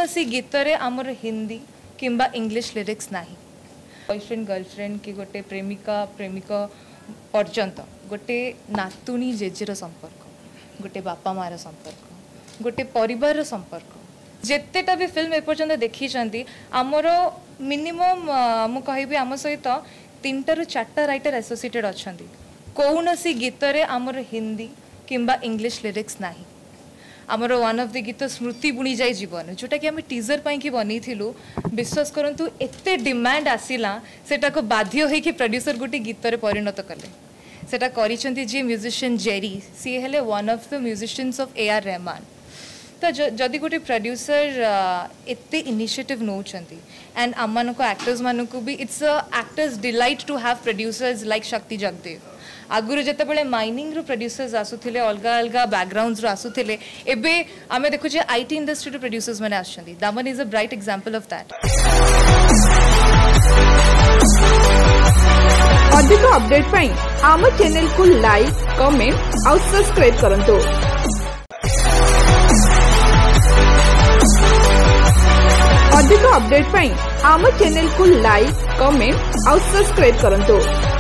सी गीत रे आमर हिंदी किंबा इंग्लिश लिरिक्स नाही। बॉयफ्रेंड गर्लफ्रेंड कि गोटे प्रेमिका प्रेमिक पर्यंत गोटे नातुणी जेजेर संपर्क, गोटे बापा मार संपर्क, गोटे परिवार संपर्क जितेटा भी फिल्म एपर्यंत देखी आमर मिनिमम मु कहबी आम सहित 3 ରୁ 4 राइटर एसोसिएटेड अच्छा कौन सी गीत रे आमर हिंदी किंबा इंग्लिश लिरिक्स नाही। आमर वन ऑफ द गीत स्मृति बुणी जाए जीवन जोटा कि आम टीजर पाई कि बनी थिलु विश्वास करंतु एते डिमांड आसिला सेटा को बाध्य होई कि प्रोड्यूसर गोटे गीत रे परिणत कले। सेटा करिसेंती जी musician Jerry C Haley one of the musicians of A R Rahman. तो जदि गोटे प्रोड्यूसर एते इनिशिएटिव नौचंती एंड आम को एक्टर्स मानक भी it's a actors delight to have producers like Shakti Jagdev. आगुरी जिते माइनिंग रू प्रोड्यूसर्स आसुथिले अलग अलग बैकग्राउंड्स रू आसुथिले एबे आमे देखुचे आईटी इंडस्ट्री रू प्रोड्यूसर्स माने आछंती। Daman is a bright example of that. अधिक अपडेट पई आम चैनल को लाइक कमेंट और सब्सक्राइब करंतु। अधिक अपडेट पई आम चैनल को लाइक कमेंट और सब्सक्राइब करंतु।